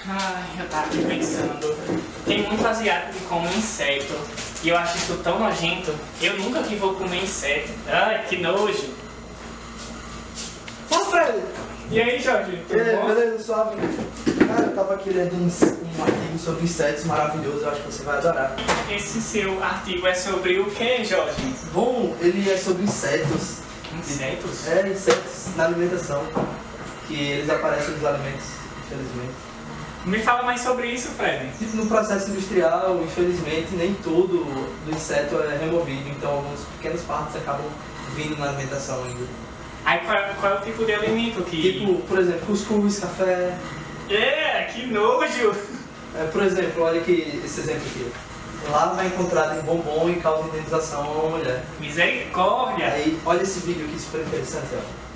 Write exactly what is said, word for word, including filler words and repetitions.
Ai, eu tava aqui pensando. Tem muito asiático que come inseto. E eu acho isso tão nojento. Eu nunca que vou comer inseto. Ai, que nojo. Fala, Fred! E aí, Jorge? Tudo É, bom? beleza, suave. Cara, eu tava aqui lendo um, um artigo sobre insetos maravilhoso, eu acho que você vai adorar. Esse seu artigo é sobre o que, Jorge? Bom, ele é sobre insetos. Insetos? É, insetos na alimentação. Que eles aparecem nos alimentos, infelizmente. Me fala mais sobre isso, Fred. Tipo, no processo industrial, infelizmente, nem todo do inseto é removido, então algumas pequenas partes acabam vindo na alimentação ainda. Aí qual, qual é o tipo de alimento que... Tipo, por exemplo, cuscuz, café. É, que nojo! É, por exemplo, olha aqui esse exemplo aqui. Lá vai encontrar em bombom e causa indenização a uma mulher. Misericórdia! Aí, olha esse vídeo aqui super interessante, ó.